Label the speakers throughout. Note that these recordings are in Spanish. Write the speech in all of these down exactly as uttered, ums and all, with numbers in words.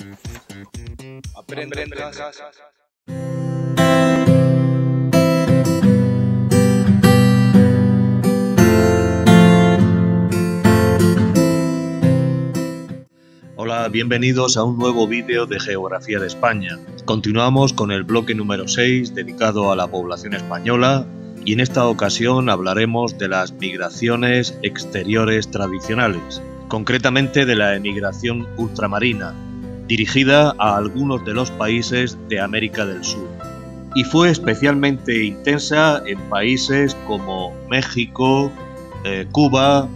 Speaker 1: Aprende en casa.
Speaker 2: Hola, bienvenidos a un nuevo vídeo de Geografía de España. Continuamos con el bloque número seis dedicado a la población española y en esta ocasión hablaremos de las migraciones exteriores tradicionales, concretamente de la emigración ultramarina, dirigida a algunos de los países de América del Sur. Y fue especialmente intensa en países como México, eh, Cuba,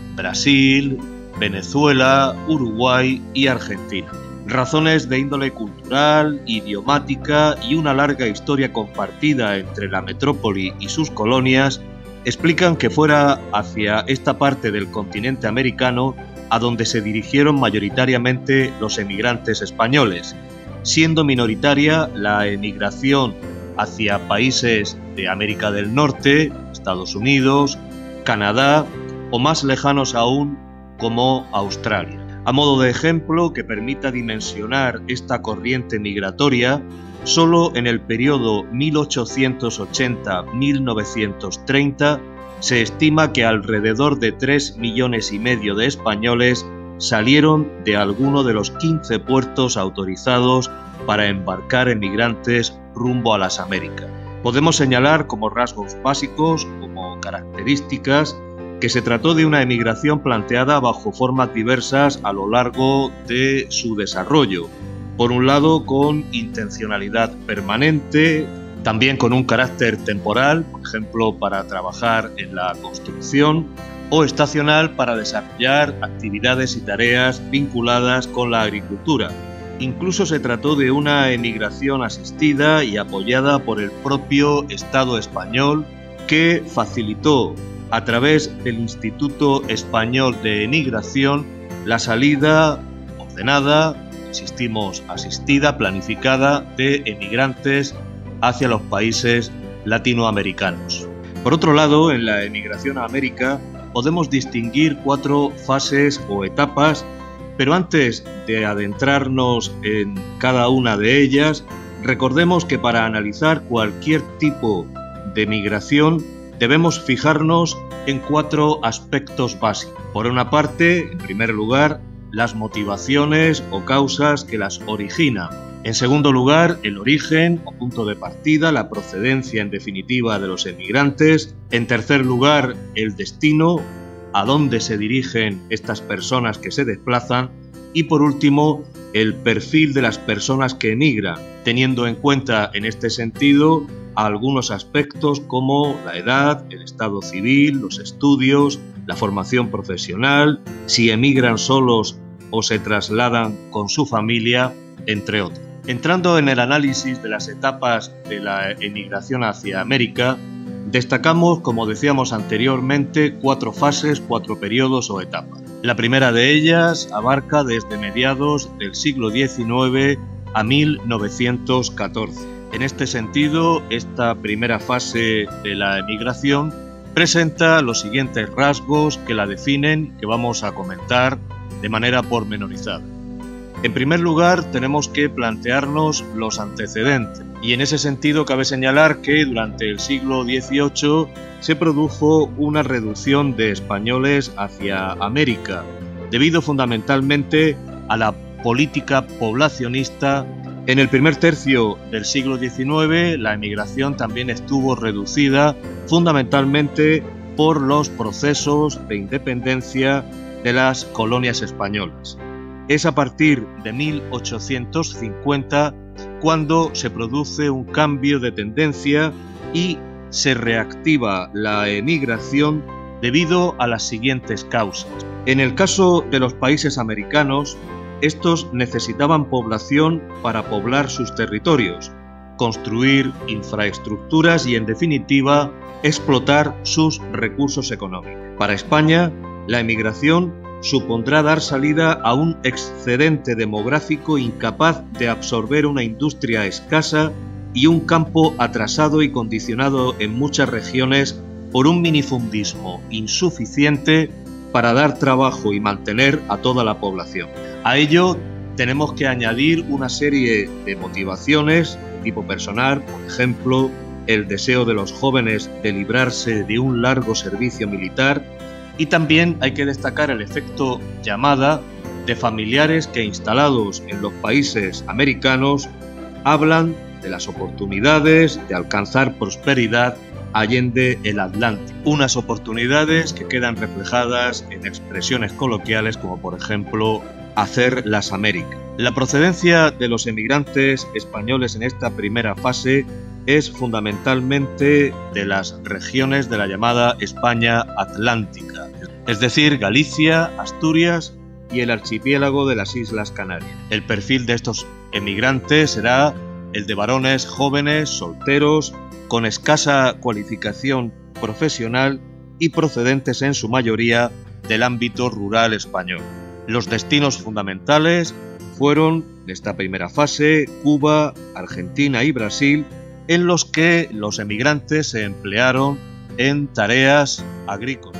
Speaker 2: Brasil, Venezuela, Uruguay y Argentina. Razones de índole cultural, idiomática y una larga historia compartida entre la metrópoli y sus colonias explican que fuera hacia esta parte del continente americano a donde se dirigieron mayoritariamente los emigrantes españoles, siendo minoritaria la emigración hacia países de América del Norte, Estados Unidos, Canadá o más lejanos aún como Australia. A modo de ejemplo que permita dimensionar esta corriente migratoria, solo en el periodo mil ochocientos ochenta a mil novecientos treinta se estima que alrededor de tres millones y medio de españoles salieron de alguno de los quince puertos autorizados para embarcar emigrantes rumbo a las Américas. Podemos señalar como rasgos básicos, como características, que se trató de una emigración planteada bajo formas diversas a lo largo de su desarrollo. Por un lado, con intencionalidad permanente, también con un carácter temporal, por ejemplo, para trabajar en la construcción, o estacional para desarrollar actividades y tareas vinculadas con la agricultura. Incluso se trató de una emigración asistida y apoyada por el propio Estado español, que facilitó a través del Instituto Español de Emigración la salida ordenada, insistimos, asistida, planificada de emigrantes hacia los países latinoamericanos. Por otro lado, en la emigración a América podemos distinguir cuatro fases o etapas, pero antes de adentrarnos en cada una de ellas, recordemos que para analizar cualquier tipo de migración debemos fijarnos en cuatro aspectos básicos. Por una parte, en primer lugar, las motivaciones o causas que las originan. En segundo lugar, el origen o punto de partida, la procedencia en definitiva de los emigrantes. En tercer lugar, el destino, a dónde se dirigen estas personas que se desplazan. Y por último, el perfil de las personas que emigran, teniendo en cuenta en este sentido a algunos aspectos como la edad, el estado civil, los estudios, la formación profesional, si emigran solos o se trasladan con su familia, entre otros. Entrando en el análisis de las etapas de la emigración hacia América, destacamos, como decíamos anteriormente, cuatro fases, cuatro periodos o etapas. La primera de ellas abarca desde mediados del siglo diecinueve a mil novecientos catorce. En este sentido, esta primera fase de la emigración presenta los siguientes rasgos que la definen, que vamos a comentar de manera pormenorizada. En primer lugar, tenemos que plantearnos los antecedentes, y en ese sentido cabe señalar que durante el siglo dieciocho se produjo una reducción de españoles hacia América, debido fundamentalmente a la política poblacionista. En el primer tercio del siglo diecinueve, la emigración también estuvo reducida fundamentalmente por los procesos de independencia de las colonias españolas. Es a partir de mil ochocientos cincuenta cuando se produce un cambio de tendencia y se reactiva la emigración debido a las siguientes causas. En el caso de los países americanos, estos necesitaban población para poblar sus territorios, construir infraestructuras y, en definitiva, explotar sus recursos económicos. Para España, la emigración supondrá dar salida a un excedente demográfico incapaz de absorber una industria escasa y un campo atrasado y condicionado en muchas regiones por un minifundismo insuficiente para dar trabajo y mantener a toda la población. A ello tenemos que añadir una serie de motivaciones de tipo personal, por ejemplo, el deseo de los jóvenes de librarse de un largo servicio militar, y también hay que destacar el efecto llamada de familiares que, instalados en los países americanos, hablan de las oportunidades de alcanzar prosperidad allende el Atlántico. Unas oportunidades que quedan reflejadas en expresiones coloquiales como, por ejemplo, hacer las Américas. La procedencia de los emigrantes españoles en esta primera fase es fundamentalmente de las regiones de la llamada España Atlántica, es decir, Galicia, Asturias y el archipiélago de las Islas Canarias. El perfil de estos emigrantes será el de varones jóvenes, solteros, con escasa cualificación profesional y procedentes en su mayoría del ámbito rural español. Los destinos fundamentales fueron, en esta primera fase, Cuba, Argentina y Brasil, en los que los emigrantes se emplearon en tareas agrícolas.